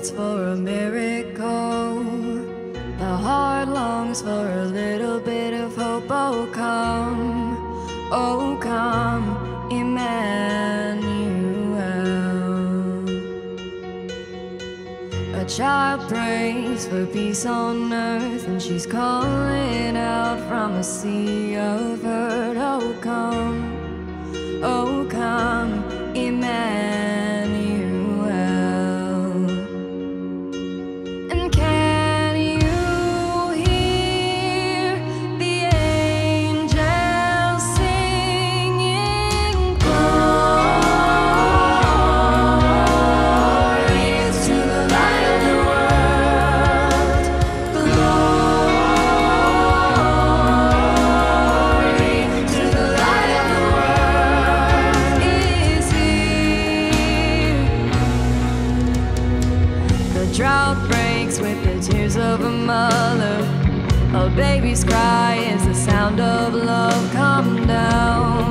waits for a miracle. The heart longs for a little bit of hope. Oh come, Emmanuel. A child prays for peace on earth, and she's calling out from a sea of hurt. Oh come, Emmanuel. And can you hear the angels singing? Glory to the light of the world. Glory to the light of the world is here. The drought breaks with the tears of a mother. A baby's cry is the sound of love. Come down.